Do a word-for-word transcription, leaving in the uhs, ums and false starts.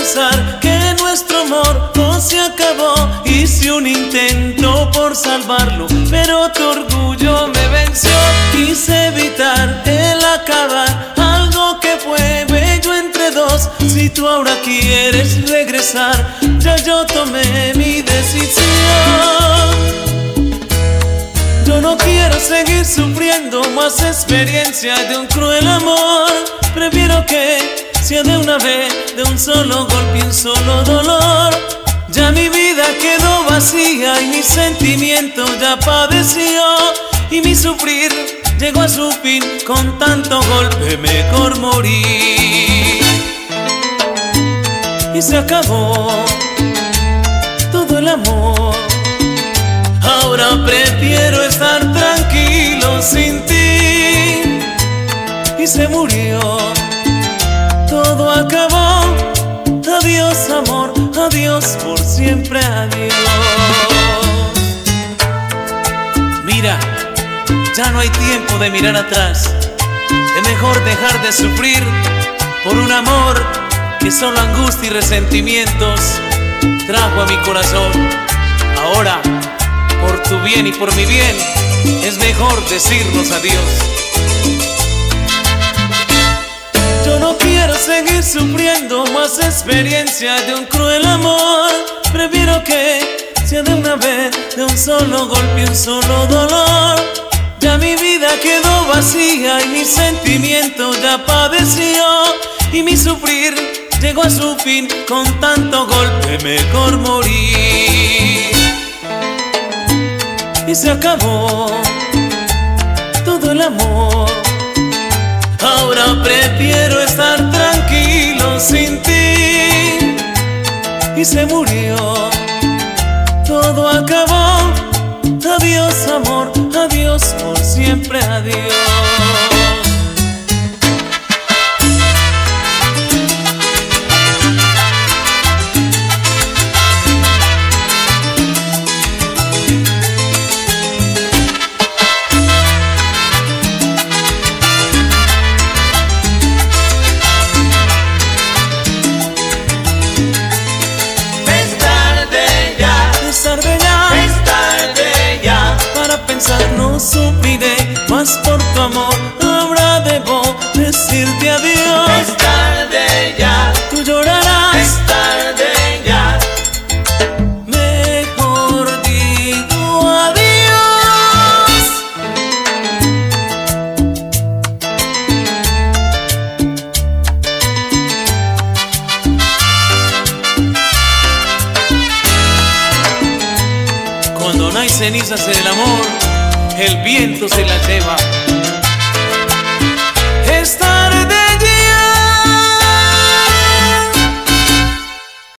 pensar que nuestro amor no se acabó. Hice un intento por salvarlo, pero tu orgullo me venció. Quise evitar el acabar algo que fue bello entre dos. Si tú ahora quieres regresar, ya yo tomé mi decisión. Yo no quiero seguir sufriendo más experiencia de un cruel amor. Prefiero que sea de una vez, de un solo golpe y un solo dolor. Ya mi vida quedó vacía y mi sentimiento ya padeció. Y mi sufrir llegó a su fin, con tanto golpe mejor morir. Y se acabó todo el amor. Ahora prefiero estar tranquilo sin ti. Y se murió, todo acabó. Adiós amor, adiós por siempre, adiós. Mira, ya no hay tiempo de mirar atrás. Es mejor dejar de sufrir por un amor que solo angustia y resentimientos trajo a mi corazón. Ahora, por tu bien y por mi bien, es mejor decirnos adiós. Yo no quiero seguir sufriendo más experiencia de un cruel amor. Prefiero que sea de una vez, de un solo golpe y un solo dolor. Ya mi vida quedó vacía y mi sentimiento ya padeció. Y mi sufrir llegó a su fin, con tanto golpe mejor morir. Y se acabó todo el amor. Ahora prefiero estar tranquilo sin ti. Y se murió, todo acabó. Adiós amor, adiós por siempre, adiós. No sufriré más por tu amor. Ahora debo decirte adiós. Es tarde ya, tú llorarás. es tarde ya. Mejor digo adiós. Cuando no hay cenizas en el amor, el viento se la lleva. Es tarde ya.